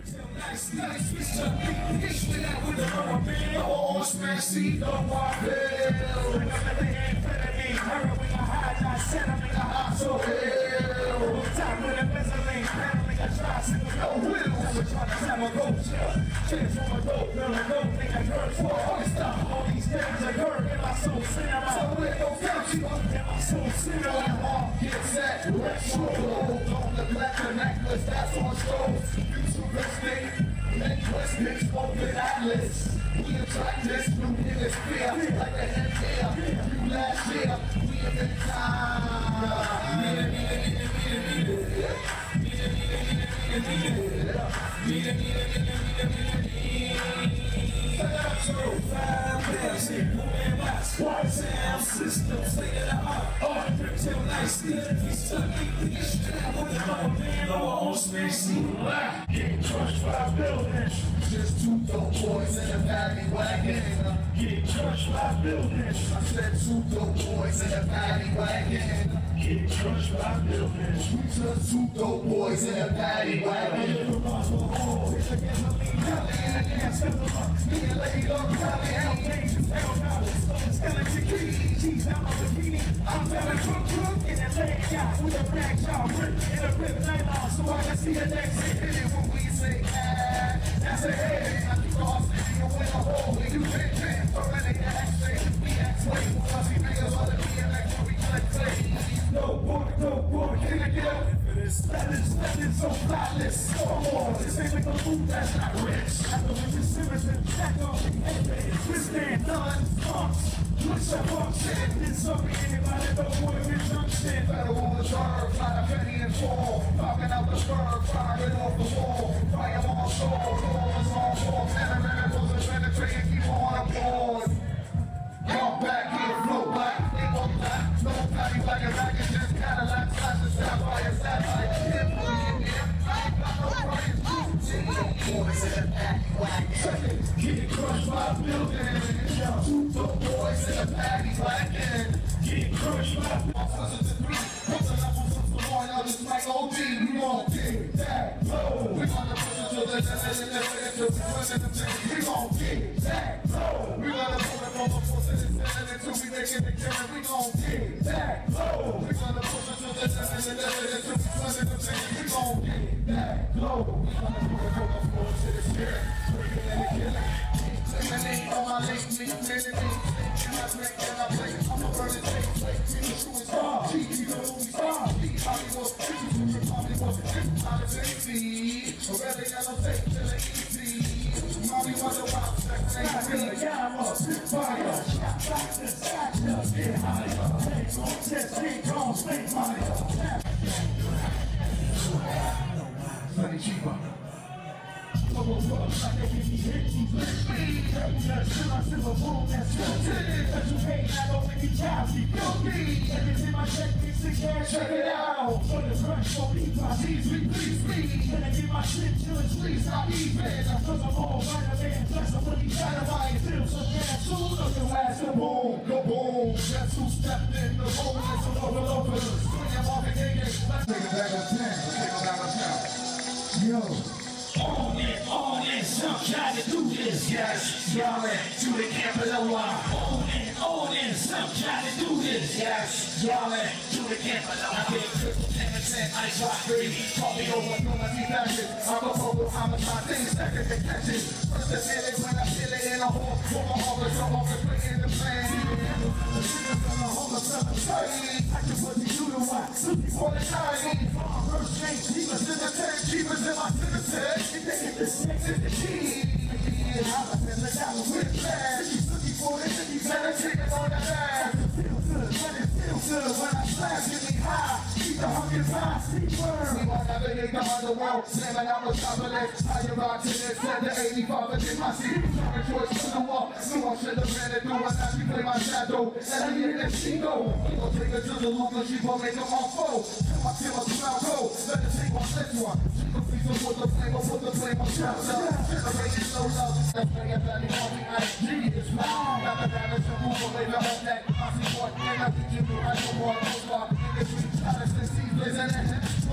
Nice, switch up, hit me out with a rubber band. Oh, smash, see, don't walk hell. Bring up the amphetamine, heroin, a high, not settling, a hot, so hell. Time with a Vaseline, paddling, a tricycle, no wheel. We're trying to time a road, chance for a dope, girl, a dope, think I heard for all this stuff. All these things are heard in my soul cinema. So let go count you up in my soul cinema. Gets that retro, on the black necklace, that's on show. Futuristic. Linguistics, open atlas. We attract this new hemisphere like a head here. You last year, we in the Water sound system, state of the art, art, till nicely. We study the strap with the rubber band on our own space. Getting crushed by buildings. Just two dope boys in a paddy wagon. Getting crushed by buildings. I said two dope boys in a paddy wagon. Getting crushed by buildings. We just two dope boys in a paddy wagon. I'm feeling drunk in that leg shot with a black shot, in a rip nylon, so I can see the next hit it when we say that's a hit. I keep off sitting and win a hole when you can't for any action. We act way because we make us all the BMX when we play. No boy, can I get up for this? That is so flatless. Come on, this ain't like a move that's not rich. I know we just Simmons and Jack off the head. Wristband, none, pumps. What's your function? It's something anybody don't want to be junction. Federal on the curve, fly a penny and fall. Popping out the curve, firing off the wall. Fire on soul, doors on fall. Panoramic was a penetrating, keep on applause. Come back here, flow back, they won't back. No patty like a racket, just Cadillac, slash the sapphire, satellite. Hit me in there, I ain't got no price. Boys in a paddy wagon. Getting crushed by buildings. Two dope boys in a paddy wagon. Getting crushed by buildings. Like OG, we won't get that low. We gonna push it to the we gon' get that low. We gonna pull it from the force until we make it together. We gon' get that low. We gonna push it to the we gon' get that low. We gonna pull it from the force to the spirit. Breaking and killing. Taking on my link, me, minute, I play, I'm a burning take, shooting star, G, star, Hollywood, already got no fake till they easy. Mommy wonder why I'm sexy. I'm up, fire, shot back to stack up, get higher. Take on test, get on, stay higher. Sunny cheaper. Like a baby hit, you me. That's still a boom, that's guilty. Cause you hate, I don't make you child, be guilty. Everything my techniques to cash, check it out. For the crunch, for me, my C's, please me. Can I get my shit till it's please, not even. That's cause I'm all right, a man, plus I'm really satisfied. Feel so damn soon, or your ass go boom, go boom. That's who stepped in the room, and some overlookers. Swing your market, let's take it back on 10, take it back on 10. Yo. On it, some try to do this, yes, yallin' to the Campanola. On it, some try to do this, yes, yallin' to the Campanola. I get triple 10%, ice rock free, call me over, no my deep action. I'm a photo homicide, things that can get catching. First I feel it when I feel it in a hole, for my heart, so I'm in the plan. The shit from the home of 7:30, I can put the you to wax, before the time. First change, keepers in the tank, keepers in my citizen. This makes it the key. I'm a feeling down with flash. She's looking for it, and you better take it on the ass. Feel good, let it feel good when I flash, get me high. Keep the hunger high, see burn. We won't navigate the underworld, slamming out with chocolate. How you rock to this, set the 85 and in my seat. Sorry, choice to the wall. So I should have ran it through, and now she play my shadow. And I hear that she go. We gon' take her to the loop, and she gon' make her on foe. Till my smile go, let her take on this one. Put the flame on Generation no love. That's why I'm not on the IG. It's loud. Not the damage to move away the whole neck. I see what and I think you do. I don't want to move on. In the street, try to see, listen and just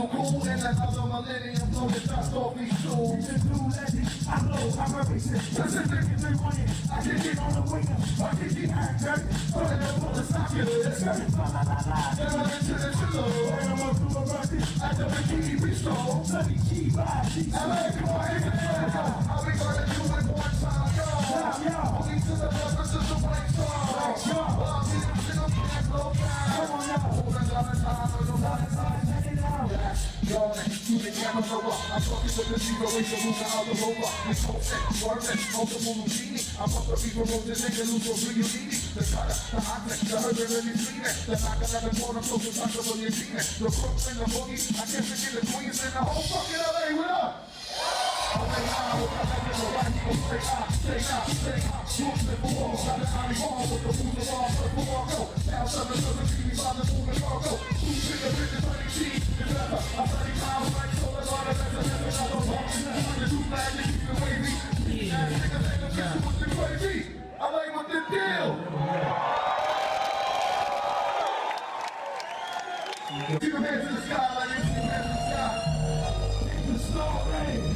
so cool, and another millennium blow the dust off these shoes. The new legend, I blow, I'm a racist. Pacific is they want it, I can get on the wake up. I can get high dirty, put it up on the sock, you know, it's very fun, la la la. Never into the chillo, and I'm up to a rush it. I don't bikini restore, bloody G-Ride, G-Ride. LA, come on, how we gonna do it one time, y'all? Only to the purpose of the white star. While we don't sit up and blow down. Come on now, hold on the time, hold on the time, check it out. Y'all, to the camera, I'm talking with the zero, raise the roof out the rover. It's whole set, word set, multiple Lucini. I'm up the River Road, the nigga lose your real needy. The cutter, the hot tech, the herb really cleaning. The knocker at the corner, close to touchable, you're seeing it. The crooks and the boogie, I can't forget the queens and the whole fucking LA, what up? I like what the deal. Keep your hands in the sky, like keep your hands in the sky. The snow rain.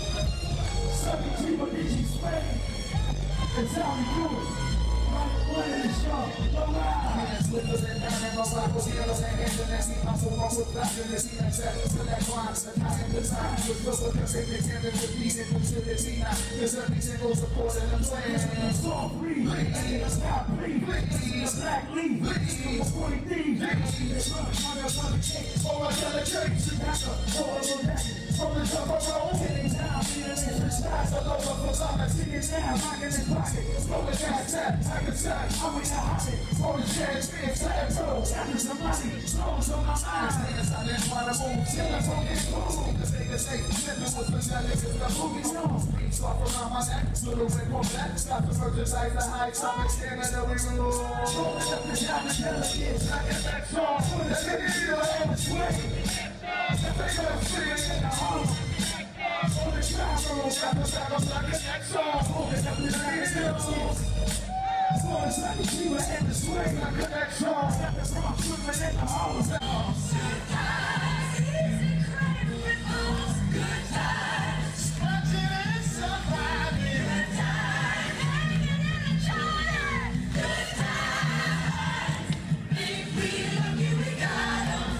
17 with Digi Spain. It's how we do it. Right in the show. No lie. Slippers and down and my rock was here. And then see my phone with black in the sea. And set to that grind. The time and the time. With no one can take the camera to beat it into the Tina. There's every single support in the plan. It's all free. It's not free. It's black leaf. It's 40 thieves. It's all I delegate. You got the horrible jacket. From the top of road. Sitting down. Feeling in the skies. All over for summer. Sitting down. Rocking his pocket. Smoking gas tap. I'm in the hobbit. All the chance. It's sad, bro. After some money. Slows on my mind. I didn't want to move. Till I told it cool. Cause they can say. Living was pathetic. It's the movie song. Beats off around my neck. Little red from that. Stop the merchandise. The high top. Standing there. We move. Rolling up the shot. The delegates. I get that song. Let's get it in the swing. If they gonna see it in the home. On the travel. Got the back of like a next song. Holding up the delegates. So it's like a Sheila in the swing. Like a next song. Got the rock swimming in the hole. Good times. Easy credit with those good times. Watching and surviving. Good times. Hanging in the Jordan. Good times. Think we lucky we got 'em.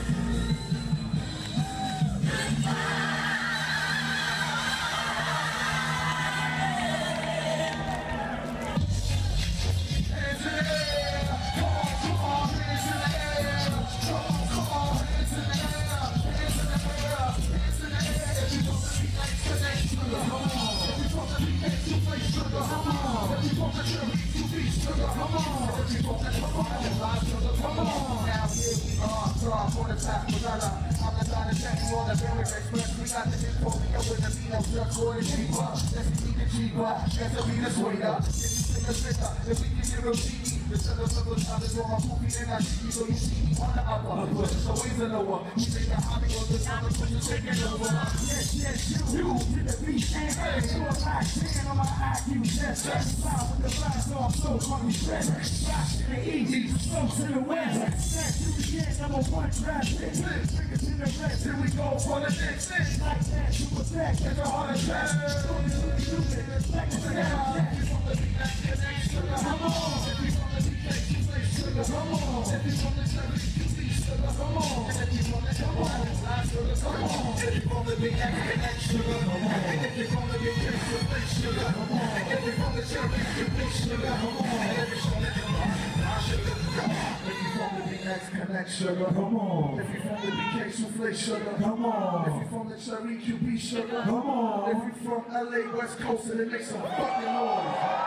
Good times. Hands in the air. Come on, hands in the air. Come on, hands in the air. Hands in the air. Hands in the air. If you want to be nice, connect sugar. Come on. If you want to be nice, you play sugar. Come on. If you want to cherry, you be sugar. Come on. If you want to come on, live sugar. Come on. Now here we are. Draw on the top with our I'm the guy to check you on the Barry Express. We got the info with the Vino truck for the cheaper. Let's see the cheaper. Let's be the sweeter. If we can get a CD, the center of the time is on my movie and I see you, so you see me on the upper. So ways in the one, we take the hobby of the time and push it taking over. Yes, you to the beat and hey, you a black man on my IQ test. Fly with the blast off, so funny stress. Rock to the easy, slow to the west. That's you again, #1 traffic. Fingers in the rest, here we go for the next thing. Like that, you attack, get the heart attack. Stupid, like the sound. Come on, if you want to be cake, you play sugar. Come on, if you want to cherry, you be sugar. Come on, if you want to come on, live sugar. Come on, if you want to be cake, sugar. Come on, if you want to be cake, you play sugar. Come on, if you want to cherry, you be sugar. Come on, if you want to come on, live sugar. Come on, if you want to be next, connect sugar. Come on, if you want to be cake, you play sugar. Come on, if you from the cherry, you be sugar. Come on, if you from LA West Coast, and it makes some fucking noise.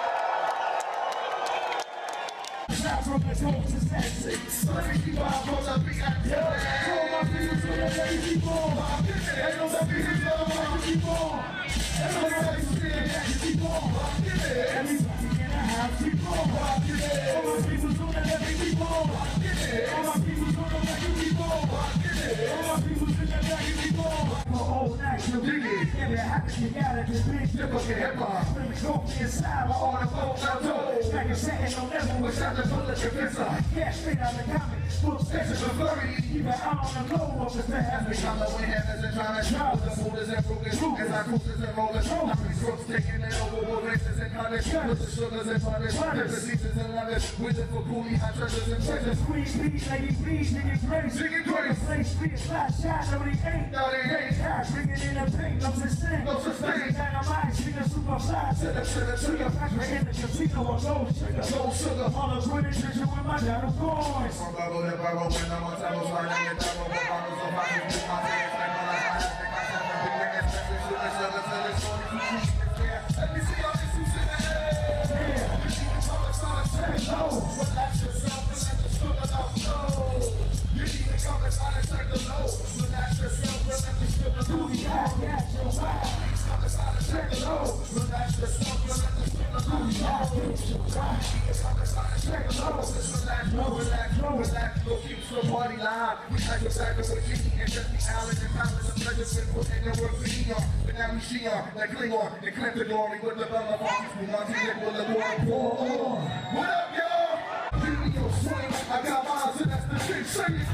From the coast to sexy. So let me keep on the beat. So my people to the lazy boy. And those people to the lazy boy. And those people to the lazy boy. Everybody in the house, people. All my people to the lazy boy. All my people to the lazy boy. All my people to the lazy boy. For all night, you dig it. If it happens, you gotta just be typical hip-hop. Let me go for your style or the folks out there. Like a second on level, what's out the bullet defense? Yeah, straight out the comic. Full section of 30. keep an eye on the globe of the fast. We come up with heavens and trying to travel the boulders and broken as I cruises and rollers. I'm strokes taking it over with races and hundreds. With the sugars and butters, different seasons and lovers. We live for coolie, hot treasures and treasures. Squeeze, beat, lady, please, nigga, grace. Nigga, grace. Play, speed, flash, shot, no, they ain't. No, they ain't. Cash, bringing in a paint, no such thing. No such thing. Dynamite, speaking super fly. To the factory in the casino or gold sugar. Gold sugar. All the British treasure with my dollar coins. From bubble to bubble, when I'm on top of flying, I get double. But bottles of hot, it's my hands, like my life. I have to got that from big niggas, especially sugar, sugar, sugar, sugar. Let me see all these who's in the head. Yeah. You need to come and start to say no. Relax yourself and let the sugar know. You need to come and start to take the low. Relax yourself and let the sugar know. Yeah, your wife. Come and start to take the low. Relax yourself and let the sugar know. Yeah, your wife. Come and start to take the low. Just relax, relax, go keep the party live. We like the fact that we're eating and just the Allen and Palace of pleasures with putting the work for Eon. But now we see on, like Klingon, and claim the glory with the bell of arms. We want to get with the war pour on. What up, y'all? Give me your swing. I got mine, and that's the thing. Sing it.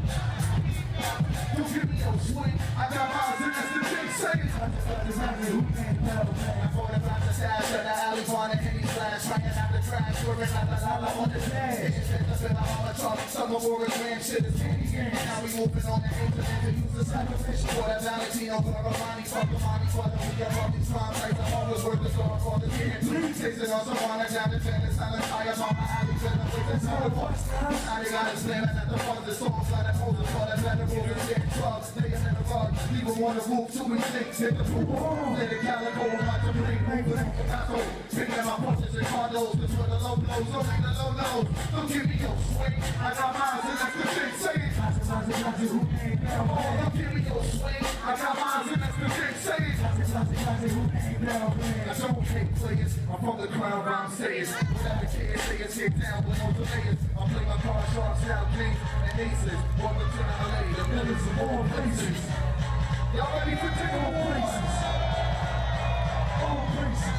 You give me your swing. I got mine, and that's the thing. Sing it. I thought about the stash at the alley bar and any flash, banging out the trash, swerving out the lala on the dash. Some of our grand shit is candy game. Now we moving on the internet to use the sacrificial for that Valentino, Garavani, Pocamani, for the week of all these crimes, like the always worth the song for the kid. Please chasing on some wanna down the pen and silent fire on my alley, and I'm with the telephone. Now they got us slamming at the front of the songs, like that poses for that better move and get drugs, staying in the rug. People wanna move to me, things, hit the pool, let the calico, about to bring moving on the taco. Picking my punches and condos, just for the low blows, don't make the low lows. Don't give me your swing. I got mine, and that's the thing, say it. Don't give me your swing. I got mine, and that's the thing, say it. That's okay, players. I'm from the crown, rhyme sayers. Whatever kids say is hit down with no delayers. I play my cards, sharks, out kings, and aces. Welcome to the LA, the villains of all places. Y'all ready for all places? All places.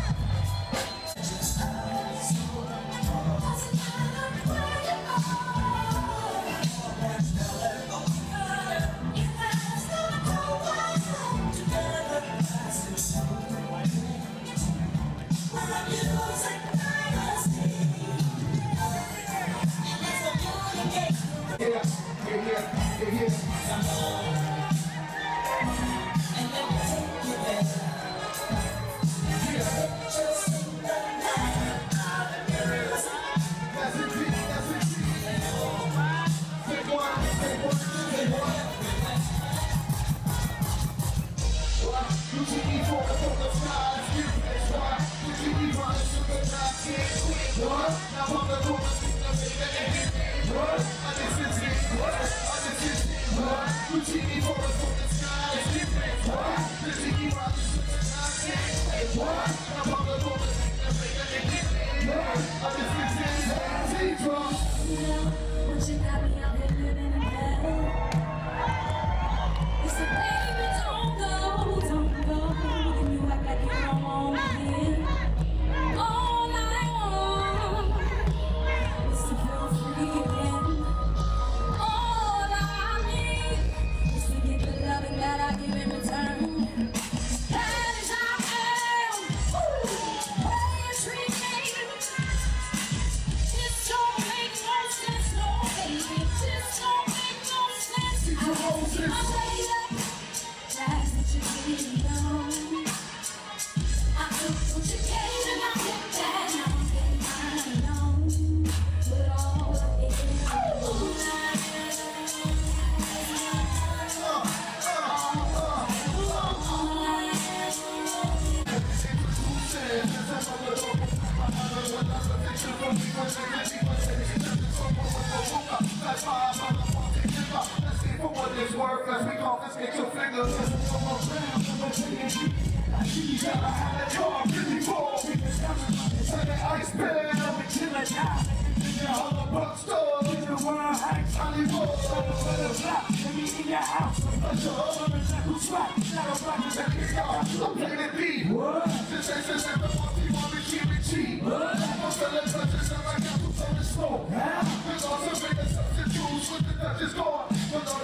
What?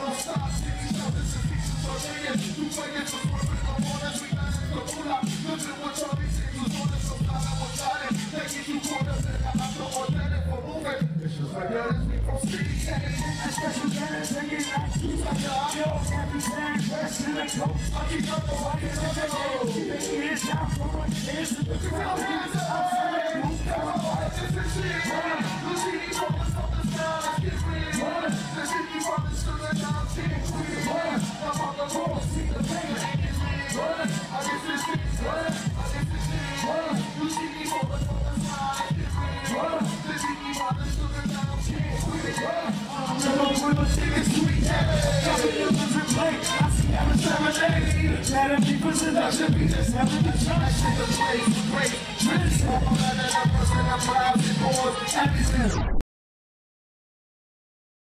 He's like, yo, every time, dressed in a coat. I keep up the rocket every day. Keep it hands down, throwing hands to the crowd. Hands up, I'm saying, who's got my heart? This is shit. The city from the top of the sky, let's get real. The city from the sugar, now I'm getting clear. I'm on the road, see the pain, ain't it real? I guess this is, I guess this is. The city from the top of the sky, let's get real. The city from the sugar, now I'm getting clear. With a chicken sweet habit, dropping in the plate. I see how it's lemonade. That'll be pushing, that should be just having the try. Shit, the place is great. Really, I'm a man and I'm a person, I'm proud, and boys, everything.